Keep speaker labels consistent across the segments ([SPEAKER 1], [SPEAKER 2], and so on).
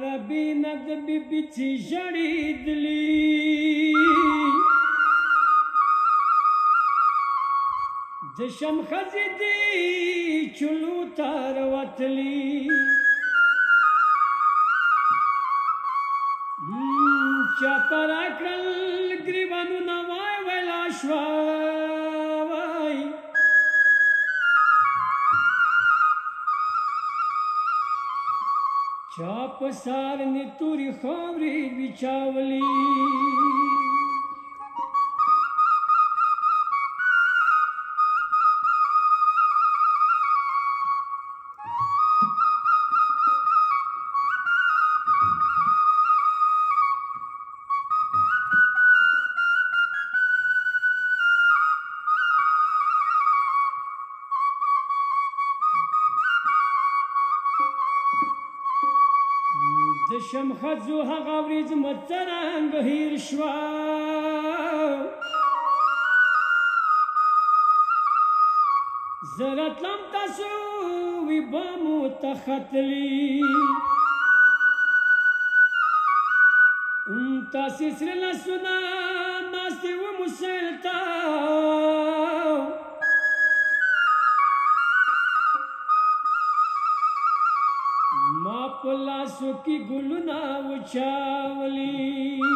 [SPEAKER 1] خرابینه د بیبي چې ژړېدلي د شمخزې دې چلو ته راوتلي چا په راکړل ګریوانونه وای ویلا شوه وای چا په سارنې تورې خاورې وچاولي د شمخزو هغه ورځ مه څرنګه هېر شوه زه راتلم تاسو وي به مو ته ختلي تاسې سره لاسونه ناستې وه مسیل ته ما په لاسو کې ګلونه وچاولي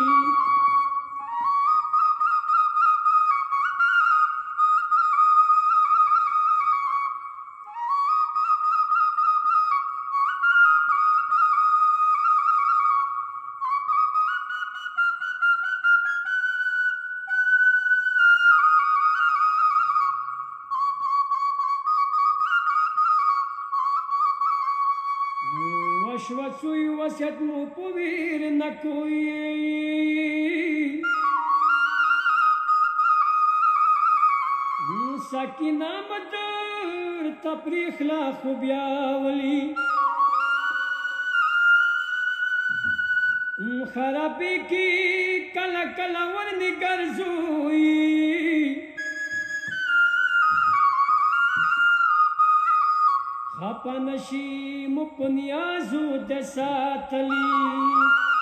[SPEAKER 1] وشوه څوی وصیت مو په ویر نه کوي سکینه مه درته پرېښله خو بیا ولي خرابې کې کله کله ورنې ګرځوي خپه نشي مو په نیازو د ساتلي